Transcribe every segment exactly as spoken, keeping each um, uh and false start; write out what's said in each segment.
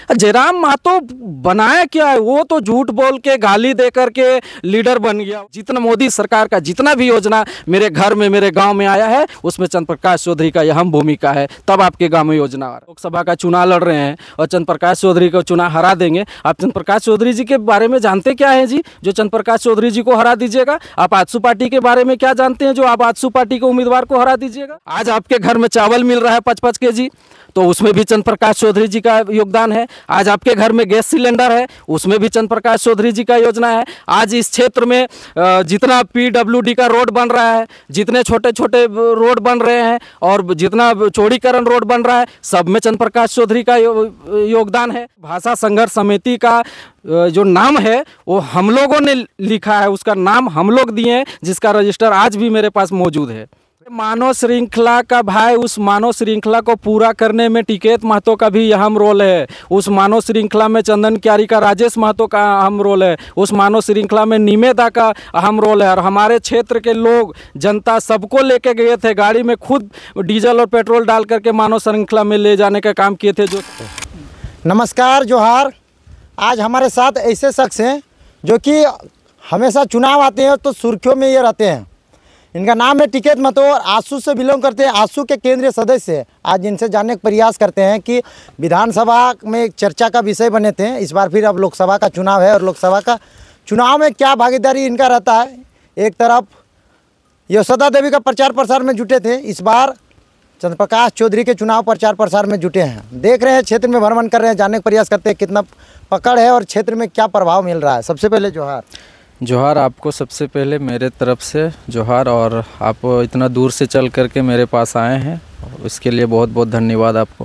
जयराम महतो बनाया क्या है? वो तो झूठ बोल के गाली दे करके लीडर बन गया। जितना मोदी सरकार का जितना भी योजना मेरे घर में मेरे गांव में आया है उसमें चंद्र प्रकाश चौधरी का अहम भूमिका है, तब आपके गांव में योजना आ रहा है। लोकसभा का चुनाव लड़ रहे हैं और चंद्र प्रकाश चौधरी को चुनाव हरा देंगे। आप चंद्र प्रकाश चौधरी जी के बारे में जानते क्या है जी, जो चंद्र प्रकाश चौधरी जी को हरा दीजिएगा? आप आजसू पार्टी के बारे में क्या जानते हैं, जो आप आजसू पार्टी के उम्मीदवार को हरा दीजिएगा? आज आपके घर में चावल मिल रहा है पच पच के जी, तो उसमें भी चंद्र प्रकाश चौधरी जी का योगदान है। आज आपके घर में गैस सिलेंडर है, उसमें भी चंद्र प्रकाश चौधरी जी का योजना है। आज इस क्षेत्र में जितना पीडब्ल्यूडी का रोड बन रहा है, जितने छोटे छोटे रोड बन रहे हैं और जितना चौड़ीकरण रोड बन रहा है, सब में चंद्र प्रकाश चौधरी का योगदान है। भाषा संघर्ष समिति का जो नाम है वो हम लोगों ने लिखा है, उसका नाम हम लोग दिए हैं, जिसका रजिस्टर आज भी मेरे पास मौजूद है। मानव श्रृंखला का भाई, उस मानव श्रृंखला को पूरा करने में टिकैत महतो का भी अहम रोल है। उस मानव श्रृंखला में चंदन क्यारी का राजेश महतो का अहम रोल है। उस मानव श्रृंखला में निमेदा का अहम रोल है। और हमारे क्षेत्र के लोग जनता सबको लेके गए थे, गाड़ी में खुद डीजल और पेट्रोल डाल करके मानव श्रृंखला में ले जाने का काम किए थे। जो नमस्कार, जोहार। आज हमारे साथ ऐसे शख्स हैं जो कि हमेशा चुनाव आते हैं तो सुर्खियों में ये रहते हैं। इनका नाम है टिकैत महतो और आजसू से बिलोंग करते हैं, आजसू के केंद्रीय सदस्य। आज इनसे जानने का प्रयास करते हैं कि विधानसभा में एक चर्चा का विषय बने थे, इस बार फिर अब लोकसभा का चुनाव है और लोकसभा का चुनाव में क्या भागीदारी इनका रहता है। एक तरफ यशोदा देवी का प्रचार प्रसार में जुटे थे, इस बार चंद्र प्रकाश चौधरी के चुनाव प्रचार प्रसार में जुटे हैं। देख रहे हैं, क्षेत्र में भ्रमण कर रहे हैं, जानने का प्रयास करते हैं कितना पकड़ है और क्षेत्र में क्या प्रभाव मिल रहा है। सबसे पहले जोहार। जोहार आपको सबसे पहले मेरे तरफ से जोहार, और आप इतना दूर से चल करके मेरे पास आए हैं, इसके लिए बहुत बहुत धन्यवाद आपको।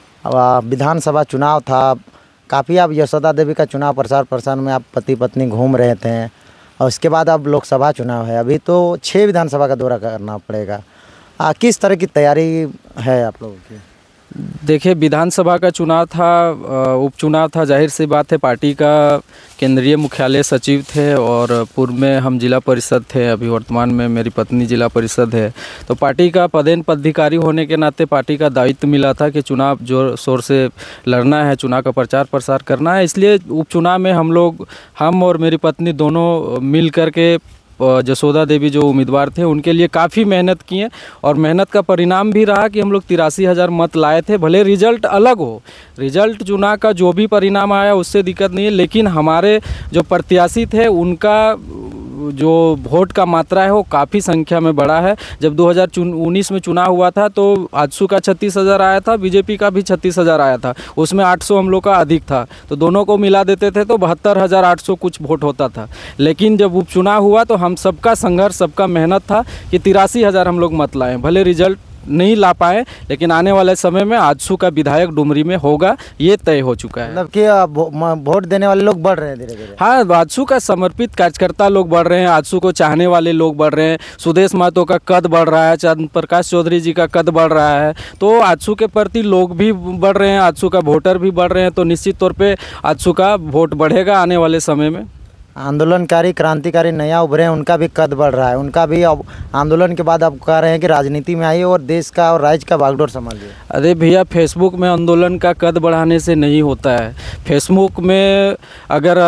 अब विधानसभा चुनाव था, काफ़ी आप यशोदा देवी का चुनाव प्रसार प्रसार में आप पति पत्नी घूम रहे थे और उसके बाद अब लोकसभा चुनाव है, अभी तो छः विधानसभा का दौरा करना पड़ेगा। आ, किस तरह की तैयारी है आप लोगों की? देखिए, विधानसभा का चुनाव था, उपचुनाव था, जाहिर सी बात है। पार्टी का केंद्रीय मुख्यालय सचिव थे और पूर्व में हम जिला परिषद थे, अभी वर्तमान में मेरी पत्नी जिला परिषद है। तो पार्टी का पदेन पदाधिकारी होने के नाते पार्टी का दायित्व मिला था कि चुनाव जोर शोर से लड़ना है, चुनाव का प्रचार प्रसार करना है। इसलिए उपचुनाव में हम लोग, हम और मेरी पत्नी दोनों मिल करके यशोदा देवी जो उम्मीदवार थे उनके लिए काफ़ी मेहनत किए और मेहनत का परिणाम भी रहा कि हम लोग तिरासी हज़ार मत लाए थे। भले रिजल्ट अलग हो, रिजल्ट चुनाव का जो भी परिणाम आया उससे दिक्कत नहीं है, लेकिन हमारे जो प्रत्याशी थे उनका जो वोट का मात्रा है वो काफ़ी संख्या में बढ़ा है। जब दो हज़ार उन्नीस में चुनाव हुआ था तो आजसू का छत्तीस हज़ार आया था, बीजेपी का भी छत्तीस हज़ार आया था, उसमें आठ सौ हम लोग का अधिक था, तो दोनों को मिला देते थे तो बहत्तर हज़ार आठ सौ कुछ वोट होता था। लेकिन जब उपचुनाव हुआ तो हम सबका संघर्ष, सबका मेहनत था कि तिरासी हज़ार हम लोग मत लाएँ। भले रिजल्ट नहीं ला पाए, लेकिन आने वाले समय में आजसू का विधायक डुमरी में होगा, ये तय हो चुका है। मतलब कि वोट देने वाले लोग बढ़ रहे हैं धीरे धीरे। हाँ, आजसू का समर्पित कार्यकर्ता लोग बढ़ रहे हैं, आजसू को चाहने वाले लोग बढ़ रहे हैं। सुदेश महतो का कद बढ़ रहा है, चंद्र प्रकाश चौधरी जी का कद बढ़ रहा है, तो आजसू के प्रति लोग भी बढ़ रहे हैं, आजसू का वोटर भी बढ़ रहे हैं। तो निश्चित तौर पर आजसू का वोट बढ़ेगा आने वाले समय में। आंदोलनकारी क्रांतिकारी नया उभरे हैं, उनका भी कद बढ़ रहा है, उनका भी अब आंदोलन के बाद अब कह रहे हैं कि राजनीति में आइए और देश का और राज्य का बागडोर संभालिए। अरे भैया, फेसबुक में आंदोलन का कद बढ़ाने से नहीं होता है। फेसबुक में अगर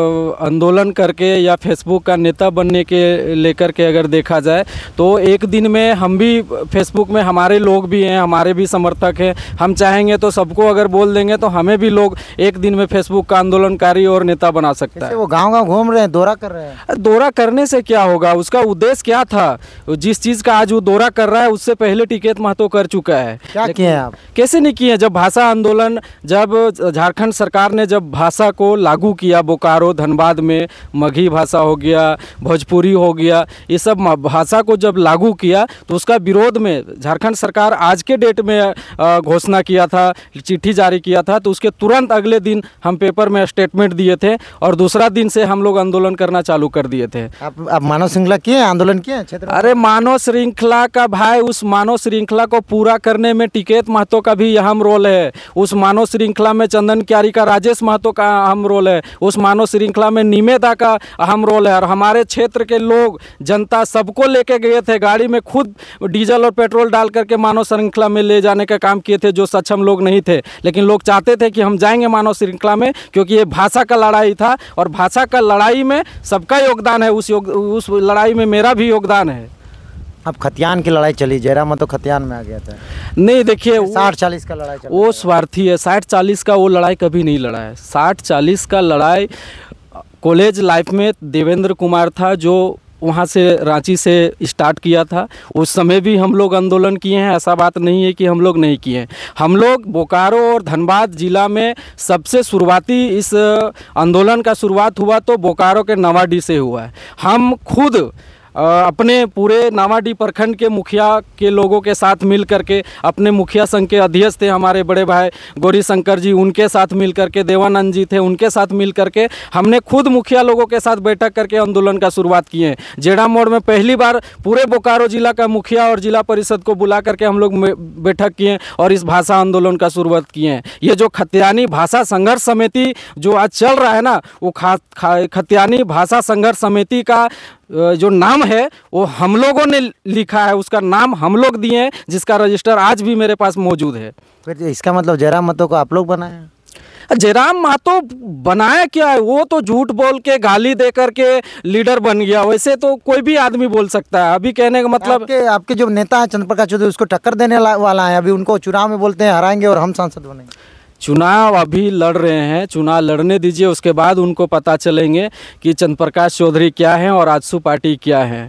आंदोलन करके या फेसबुक का नेता बनने के लेकर के अगर देखा जाए तो एक दिन में हम भी फेसबुक में, हमारे लोग भी हैं, हमारे भी समर्थक हैं, हम चाहेंगे तो सबको अगर बोल देंगे तो हमें भी लोग एक दिन में फेसबुक का आंदोलनकारी और नेता बना सकता है। वो गाँव गाँव घूम रहे हैं, दौरा कर रहे हैं। दौरा करने से क्या होगा, उसका उद्देश्य क्या था? जिस चीज का आज वो दौरा कर रहा है उससे पहले टिकैत महतो कर चुका है। क्या किए हैं आप? कैसे नहीं किए? जब भाषा आंदोलन, जब झारखंड सरकार ने जब भाषा को लागू किया, बोकारो धनबाद में मगही भाषा हो गया, भोजपुरी हो गया, ये सब भाषा को जब लागू किया तो उसका विरोध में झारखंड सरकार आज के डेट में घोषणा किया था, चिट्ठी जारी किया था, तो उसके तुरंत अगले दिन हम पेपर में स्टेटमेंट दिए थे और दूसरा दिन से हम लोग लोग आंदोलन करना चालू कर दिए थे। आप आप मानव श्रृंखला किए, आंदोलन किए क्षेत्र में? अरे मानव श्रृंखला का भाई, उस मानव श्रृंखला को पूरा करने में टिकैत महतो का भी अहम रोल है। उस मानव श्रृंखला में चंदन क्यारी का, राजेश महतो का अहम रोल है। उस मानव श्रृंखला में निमेदा का अहम रोल है। और हमारे क्षेत्र के लोग, जनता, सबको लेके गए थे गाड़ी में, खुद डीजल और पेट्रोल डाल करके मानव श्रृंखला में ले जाने का काम किए थे, जो सक्षम लोग नहीं थे। लेकिन लोग चाहते थे कि हम जाएंगे मानव श्रृंखला में, क्योंकि ये भाषा का लड़ाई था और भाषा का लड़ाई में सबका योगदान है। उस योग उस लड़ाई में मेरा भी योगदान है। अब खतियान की लड़ाई चली, जयराम महतो खतियान में आ गया था। नहीं, देखिए, साठ चालीस का लड़ाई चल वो स्वार्थी है। साठ चालीस का वो लड़ाई कभी नहीं लड़ा है। साठ चालीस का लड़ाई कॉलेज लाइफ में देवेंद्र कुमार था, जो वहाँ से रांची से स्टार्ट किया था। उस समय भी हम लोग आंदोलन किए हैं, ऐसा बात नहीं है कि हम लोग नहीं किए हैं। हम लोग बोकारो और धनबाद जिला में सबसे शुरुआती इस आंदोलन का शुरुआत हुआ तो बोकारो के नवाडी से हुआ है। हम खुद अपने पूरे नावाडी प्रखंड के मुखिया के लोगों के साथ मिल करके, अपने मुखिया संघ के अध्यक्ष थे हमारे बड़े भाई गौरी शंकर जी, उनके साथ मिल करके, देवानंद जी थे, उनके साथ मिल करके हमने खुद मुखिया लोगों के साथ बैठक करके आंदोलन का शुरुआत किए हैं। जेड़ा मोड़ में पहली बार पूरे बोकारो जिला का मुखिया और जिला परिषद को बुला करके हम लोग बैठक किए और इस भाषा आंदोलन का शुरुआत किए हैं। ये जो खतियानी भाषा संघर्ष समिति जो आज चल रहा है ना, वो खा, खा खतियानी भाषा संघर्ष समिति का जो नाम है वो हम लोगों ने लिखा है, उसका नाम हम लोग दिए हैं, जिसका रजिस्टर आज भी मेरे पास मौजूद है। फिर इसका मतलब जयराम महतो को आप लोग बनाए? जयराम महतो बनाया क्या है? वो तो झूठ बोल के, गाली दे करके लीडर बन गया। वैसे तो कोई भी आदमी बोल सकता है। अभी कहने का मतलब, आपके आपके जो नेता है चंद्र प्रकाश चौधरी, उसको टक्कर देने वाला है। अभी उनको चुनाव में बोलते हैं हराएंगे और हम सांसद बनेंगे। चुनाव अभी लड़ रहे हैं, चुनाव लड़ने दीजिए, उसके बाद उनको पता चलेंगे कि चंद्र प्रकाश चौधरी क्या है और आजसू पार्टी क्या है।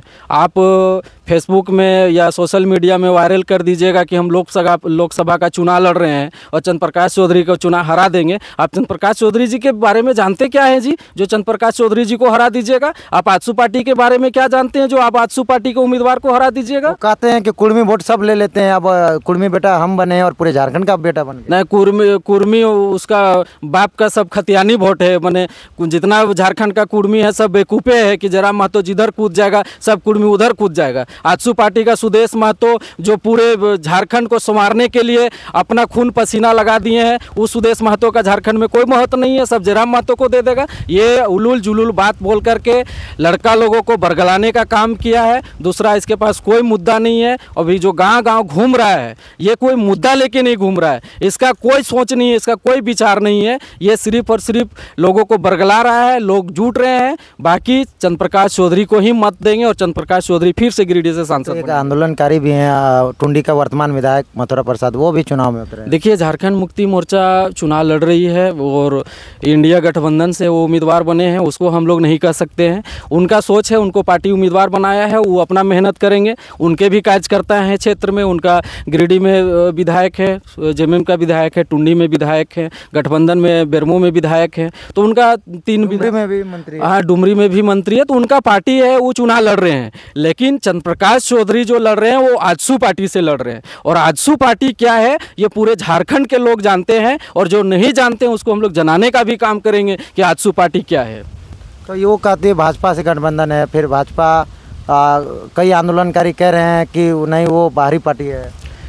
आप फेसबुक में या सोशल मीडिया में वायरल कर दीजिएगा कि हम लोकसभा लोकसभा का चुनाव लड़ रहे हैं और चंद्र प्रकाश चौधरी को चुनाव हरा देंगे। आप चंद्र प्रकाश चौधरी जी के बारे में जानते क्या है जी, जो चंद्र प्रकाश चौधरी जी को हरा दीजिएगा? आप आजसू पार्टी के बारे में क्या जानते हैं, जो आप आजसू पार्टी के उम्मीदवार को हरा दीजिएगा? कहते हैं कि कुर्मी वोट सब ले लेते हैं, अब कुर्मी बेटा हम बने और पूरे झारखंड का बेटा बन गए। नहीं, कुर्मी कुर्मी उसका बाप का सब खतियानी वोट है। मैंने जितना झारखंड का कुर्मी है सब बेकूफे है कि जयराम महतो जिधर कूद जाएगा सब कुर्मी उधर कूद जाएगा। आजसू पार्टी का सुदेश महतो जो पूरे झारखंड को संवारने के लिए अपना खून पसीना लगा दिए हैं, उस सुदेश महतो का झारखंड में कोई महत्व नहीं है, सब जयराम महतो को दे देगा। ये उलूल जुलूल बात बोल करके लड़का लोगों को बरगलाने का काम किया है। दूसरा, इसके पास कोई मुद्दा नहीं है। अभी जो गांव गांव घूम रहा है, ये कोई मुद्दा लेके नहीं घूम रहा है, इसका कोई सोच नहीं है, इसका कोई विचार नहीं है। ये सिर्फ और सिर्फ लोगों को बरगला रहा है, लोग जुट रहे हैं। बाकी चंद्र प्रकाश चौधरी को ही मत देंगे और चंद्र प्रकाश चौधरी फिर से गिरिडीह से सांसद। एक आंदोलनकारी भी हैं, टुंडी का वर्तमान विधायक मथुरा प्रसाद, वो भी चुनाव में उतरे। देखिए, झारखंड मुक्ति मोर्चा चुनाव लड़ रही है और इंडिया गठबंधन से वो उम्मीदवार बने हैं, उसको हम लोग नहीं कह सकते हैं। उनका सोच है, उनको पार्टी उम्मीदवार बनाया है, वो अपना मेहनत करेंगे। उनके भी कार्यकर्ता हैं क्षेत्र में, उनका गिरिडीह में विधायक है, जेएमएम का विधायक है, टुंडी में विधायक है, गठबंधन में बेरमो में विधायक है, तो उनका तीन डुमरी में भी मंत्री, हाँ डुमरी में भी मंत्री है, तो उनका पार्टी है, वो चुनाव लड़ रहे हैं। लेकिन चंद्र प्रकाश चौधरी जो लड़ रहे हैं वो आजसू पार्टी से लड़ रहे हैं। और आजसू पार्टी क्या है ये पूरे झारखंड के लोग जानते हैं, और जो नहीं जानते हैं उसको हम लोग जनाने का भी काम करेंगे कि आजसू पार्टी क्या है। तो ये वो कहते हैं भाजपा से गठबंधन है, फिर भाजपा आ, कई आंदोलनकारी कह रहे हैं कि नहीं वो बाहरी पार्टी है।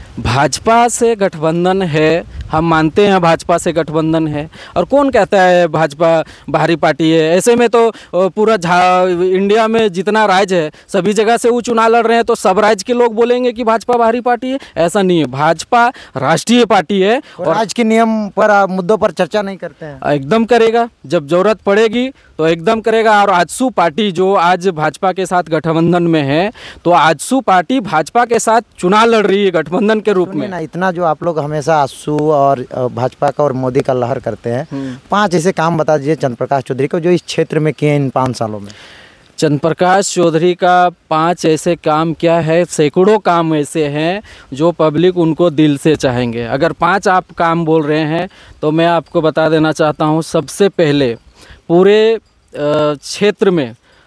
भाजपा से गठबंधन है, हम मानते हैं भाजपा से गठबंधन है, और कौन कहता है भाजपा बाहरी पार्टी है? ऐसे में तो पूरा इंडिया में जितना राज्य है सभी जगह से वो चुनाव लड़ रहे हैं, तो सब राज्य के लोग बोलेंगे कि भाजपा बाहरी पार्टी है? ऐसा नहीं है, भाजपा राष्ट्रीय पार्टी है। और आज के नियम पर मुद्दों पर चर्चा नहीं करते हैं। एकदम करेगा, जब जरूरत पड़ेगी तो एकदम करेगा। और आजसू पार्टी जो आज भाजपा के साथ गठबंधन में है, तो आजसू पार्टी भाजपा के साथ चुनाव लड़ रही है गठबंधन के रूप में। ना इतना जो आप लोग हमेशा आजसू और भाजपा का और मोदी का लहर करते हैं, पांच ऐसे काम बता दीजिए चंद्र प्रकाश चौधरी को जो इस क्षेत्र में किए इन पाँच सालों में। चंद्र प्रकाश चौधरी का पांच ऐसे काम क्या है? सैकड़ों काम ऐसे हैं जो पब्लिक उनको दिल से चाहेंगे। अगर पांच आप काम बोल रहे हैं तो मैं आपको बता देना चाहता हूं, सबसे पहले पूरे क्षेत्र में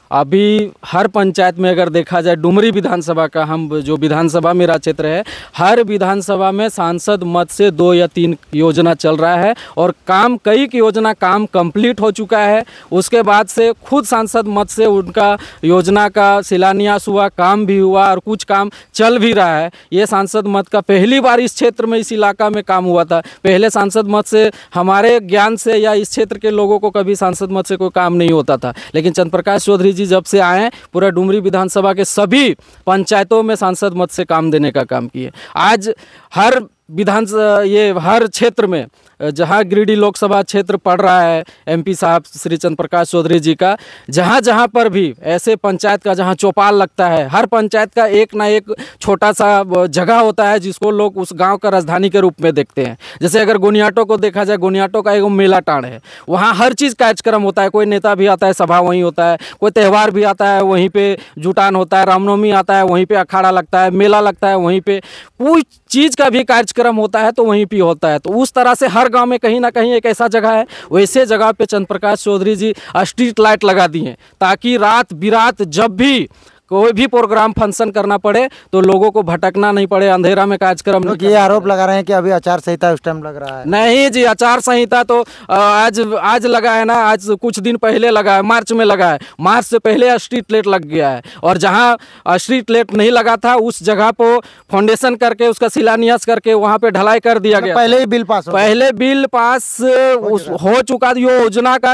अभी हर पंचायत में अगर देखा जाए, डुमरी विधानसभा का, हम जो विधानसभा मेरा क्षेत्र है, हर विधानसभा में सांसद मत से दो या तीन योजना चल रहा है और काम, कई की योजना काम कंप्लीट हो चुका है। उसके बाद से खुद सांसद मत से उनका योजना का शिलान्यास हुआ, काम भी हुआ और कुछ काम चल भी रहा है। ये सांसद मत का पहली बार इस क्षेत्र में, इस इलाका में काम हुआ था। पहले सांसद मत से हमारे ज्ञान से या इस क्षेत्र के लोगों को कभी सांसद मत से कोई काम नहीं होता था, लेकिन चंद्र प्रकाश चौधरी जी जब से आए, पूरा डुमरी विधानसभा के सभी पंचायतों में सांसद मत से काम देने का काम किए। आज हर विधान ये हर क्षेत्र में, जहाँ गिरिडीह लोकसभा क्षेत्र पड़ रहा है एमपी साहब श्री चंद्र प्रकाश चौधरी जी का, जहाँ जहाँ पर भी ऐसे पंचायत का जहाँ चौपाल लगता है, हर पंचायत का एक ना एक छोटा सा जगह होता है जिसको लोग उस गांव का राजधानी के रूप में देखते हैं। जैसे अगर गोनियाटो को देखा जाए, गोनियाटो का एक मेला टाण है, वहाँ हर चीज़ कार्यक्रम होता है। कोई नेता भी आता है, सभा वहीं होता है, कोई त्यौहार भी आता है, वहीं पर जुटान होता है, रामनवमी आता है, वहीं पर अखाड़ा लगता है, मेला लगता है, वहीं पर कोई चीज़ का भी कार्यक्रम होता है तो वहीं पे होता है। तो उस तरह से हर गांव में कहीं ना कहीं एक ऐसा जगह है, वैसे जगह पे चंद्र प्रकाश चौधरी जी स्ट्रीट लाइट लगा दी हैं, ताकि रात बिरात जब भी कोई भी प्रोग्राम फंक्शन करना पड़े तो लोगों को भटकना नहीं पड़े, अंधेरा में कार्यक्रम नहीं। ये आरोप लगा रहे हैं कि अभी आचार संहिता उस टाइम लग रहा है। नहीं जी, आचार संहिता तो आज आज लगा है ना, आज कुछ दिन पहले लगा है, मार्च में लगा है। मार्च से पहले स्ट्रीट लाइट लग गया है, और जहां स्ट्रीट लाइट नहीं लगा था उस जगह को फाउंडेशन करके, उसका शिलान्यास करके वहां पे ढलाई कर दिया गया। पहले ही बिल पास पहले बिल पास हो चुका, योजना का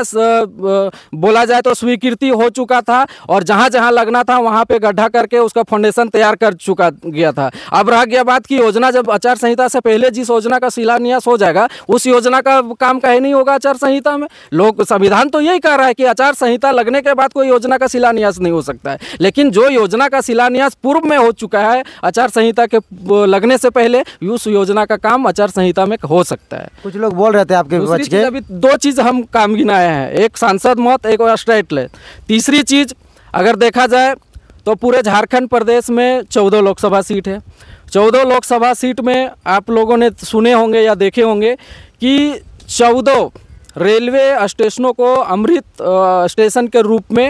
बोला जाए तो स्वीकृति हो चुका था, और जहां जहां लगना था वहां पे गड्ढा करके उसका फाउंडेशन तैयार कर चुका गया था। अब रह गया बात की योजना, जब आचार संहिता से पहले जिस योजना का शिलान्यास हो जाएगा उस योजना का काम कहीं नहीं होगा आचार संहिता में। लोग, संविधान तो यही कह रहा है कि आचार संहिता लगने के बाद कोई योजना का शिलान्यास नहीं हो सकता है, लेकिन जो योजना का शिलान्यास पूर्व में हो चुका है आचार संहिता के लगने से पहले, उस योजना का काम आचार संहिता में हो सकता है। कुछ लोग बोल रहे थे आपके विपक्ष के, अभी दो चीज हम काम गिनाए हैं, एक सांसद मत, एक स्ट्रीट लाइट। तीसरी चीज अगर देखा जाए तो पूरे झारखंड प्रदेश में चौदह लोकसभा सीट है। चौदह लोकसभा सीट में आप लोगों ने सुने होंगे या देखे होंगे कि चौदह रेलवे स्टेशनों को अमृत स्टेशन के रूप में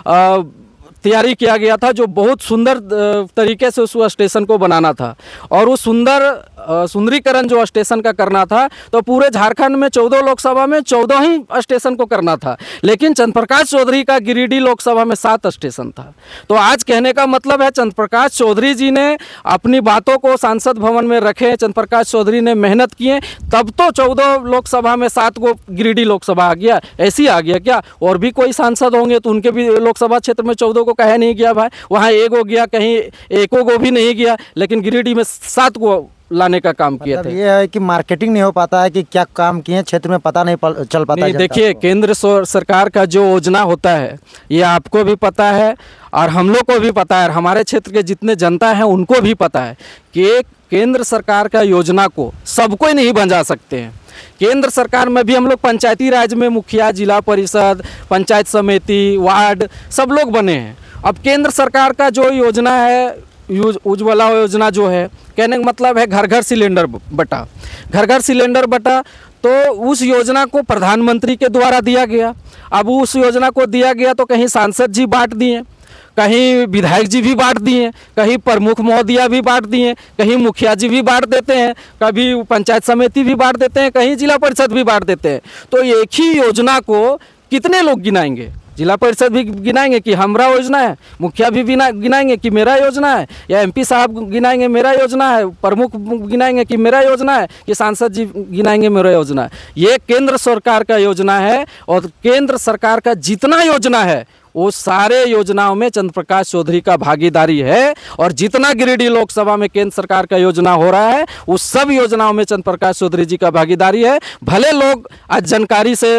तैयारी किया गया था, जो बहुत सुंदर तरीके से उस स्टेशन को बनाना था, और उस सुंदर सुंदरीकरण जो स्टेशन का करना था, तो पूरे झारखंड में चौदह लोकसभा में चौदह ही स्टेशन को करना था, लेकिन चंद्र प्रकाश चौधरी का गिरिडीह लोकसभा में सात स्टेशन था। तो आज कहने का मतलब है चंद्र प्रकाश चौधरी जी ने अपनी बातों को सांसद भवन में रखे, चंद्र प्रकाश चौधरी ने मेहनत किए, तब तो चौदह लोकसभा में सात को गिरिडीह लोकसभा आ गया। ऐसी आ गया क्या? और भी कोई सांसद होंगे तो उनके भी लोकसभा क्षेत्र में चौदह को कहे नहीं गया भाई, वहाँ एक हो गया, कहीं एको को भी नहीं गया, लेकिन गिरिडीह में सात को लाने का काम किया था। ये है कि मार्केटिंग नहीं हो पाता है कि क्या काम किए क्षेत्र में, पता नहीं चल पाता है। देखिए, केंद्र सरकार का जो योजना होता है ये आपको भी पता है और हम लोग को भी पता है, हमारे क्षेत्र के जितने जनता है उनको भी पता है कि केंद्र सरकार का योजना को सब कोई नहीं बना सकते हैं। केंद्र सरकार में भी हम लोग पंचायती राज में मुखिया, जिला परिषद, पंचायत समिति, वार्ड सब लोग बने हैं। अब केंद्र सरकार का जो योजना है, उज्ज्वला योजना जो है, कहने का मतलब है घर घर सिलेंडर बटा, घर घर सिलेंडर बटा, तो उस योजना को प्रधानमंत्री के द्वारा दिया गया। अब उस योजना को दिया गया तो कहीं सांसद जी बांट दिए, कहीं विधायक जी भी बांट दिए, कहीं प्रमुख महोदया भी बांट दिए, कहीं मुखिया जी भी बांट देते हैं, कभी पंचायत समिति भी बांट देते हैं, कहीं जिला परिषद भी बांट देते हैं। तो एक ही योजना को कितने लोग गिनाएंगे? जिला परिषद भी गिनाएंगे कि हमारा योजना है, मुखिया भी गिनाएंगे कि मेरा योजना है, या एमपी साहब गिनाएंगे मेरा योजना है, प्रमुख गिनाएंगे कि मेरा योजना है, कि सांसद जी गिनाएंगे मेरा योजना है। ये केंद्र सरकार का योजना है, और केंद्र सरकार का जितना योजना है वो सारे योजनाओं में चंद्र प्रकाश चौधरी का भागीदारी है, और जितना गिरिडीह लोकसभा में केंद्र सरकार का योजना हो रहा है उस सब योजनाओं में चंद्र प्रकाश चौधरी जी का भागीदारी है। भले लोग आज जानकारी से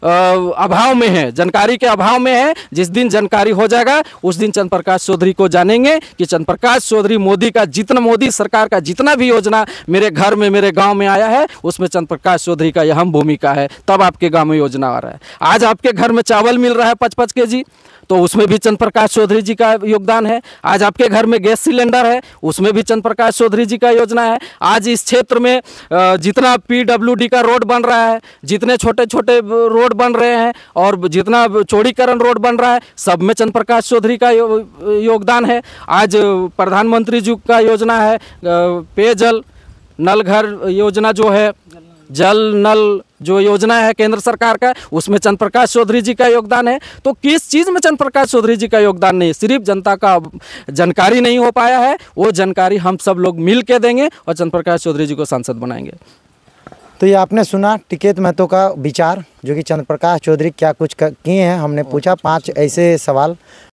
अभाव में है, जानकारी के अभाव में है, जिस दिन जानकारी हो जाएगा उस दिन चंद्र प्रकाश चौधरी को जानेंगे कि चंद्र प्रकाश चौधरी मोदी का जितना, मोदी सरकार का जितना भी योजना मेरे घर में, मेरे गांव में आया है उसमें चंद्र प्रकाश चौधरी का अहम भूमिका है, तब आपके गांव में योजना आ रहा है। आज आपके घर में चावल मिल रहा है पच पच के जी, तो उसमें भी चंद्र प्रकाश चौधरी जी का योगदान है। आज आपके घर में गैस सिलेंडर है, उसमें भी चंद्र प्रकाश चौधरी जी का योजना है। आज इस क्षेत्र में जितना पीडब्ल्यूडी का रोड बन रहा है, जितने छोटे छोटे रोड रोड बन रहे हैं और जितना चौड़ीकरण रोड बन रहा है सब में चंद्र प्रकाश चौधरी का यो, योगदान है। आज प्रधानमंत्री जी का योजना है पेयजल नल घर योजना जो है, जल नल जो योजना है केंद्र सरकार का, उसमें चंद्र प्रकाश चौधरी जी का योगदान है। तो किस चीज़ में चंद्र प्रकाश चौधरी जी का योगदान नहीं, सिर्फ जनता का जानकारी नहीं हो पाया है, वो जानकारी हम सब लोग मिल के देंगे और चंद्र प्रकाश चौधरी जी को सांसद बनाएंगे। तो ये आपने सुना टिकैत महतो का विचार, जो कि चंद्र प्रकाश चौधरी क्या कुछ किए हैं। हमने पूछा पांच ऐसे सवाल